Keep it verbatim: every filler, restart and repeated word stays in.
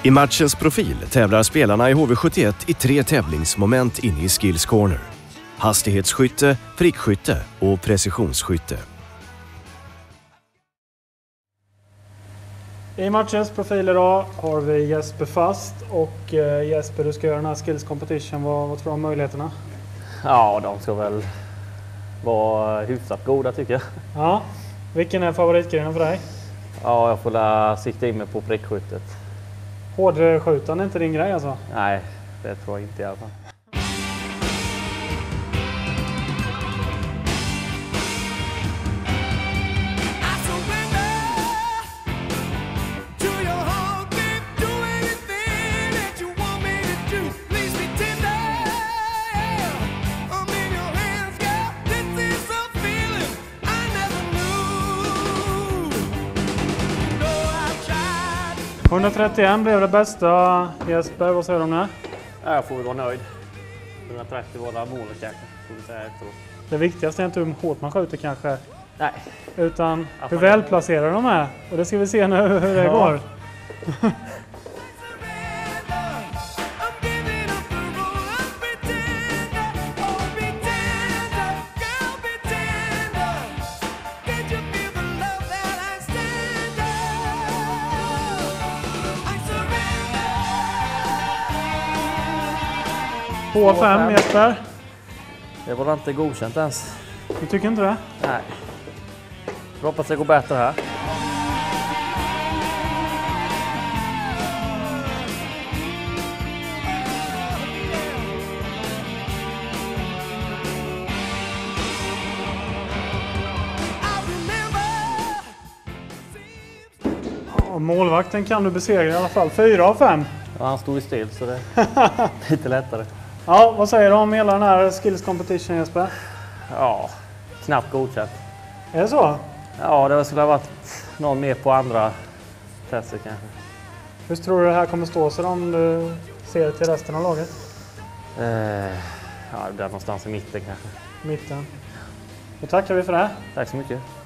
I matchens profil tävlar spelarna i H V sjuttioett i tre tävlingsmoment inne i Skills Corner. Hastighetsskytte, prickskytte och precisionsskytte. I matchens profil idag har vi Jesper Fast och Jesper, du ska göra den här Skills Competition. Vad, vad tror du om möjligheterna? Ja, de ska väl vara hyfsat goda tycker jag. Ja, vilken är favoritgrenen för dig? Ja, jag får la sikta in mig på prickskyttet. Hårdskjutan är inte din grej alltså? Nej, det tror jag inte i alla fall. etthundratrettioen blev det bästa. Jesper, vad säger du om det? Ja, jag får väl vara nöjd. etthundratrettio var det målet kanske, får vi säga efteråt. Det viktigaste är inte hur hårt man skjuter kanske. Nej. Utan hur välplacerade de är. Och det ska vi se nu hur det ja. går. H fem, Jesper. Det var inte godkänt ens. Du tycker inte det? Nej. Jag hoppas det går bättre här. Ja, målvakten kan du besegra i alla fall. Fyra av fem. Ja, han stod i still så det är lite lättare. Ja, vad säger du om hela den här Skills Competition, Jesper? Ja, knappt godkänt. Är det så? Ja, det skulle ha varit någon mer på andra platser kanske. Hur tror du det här kommer stå sig om du ser till resten av laget? Eh, ja, det är någonstans i mitten kanske. Mitten. Då tackar vi för det här. Tack så mycket.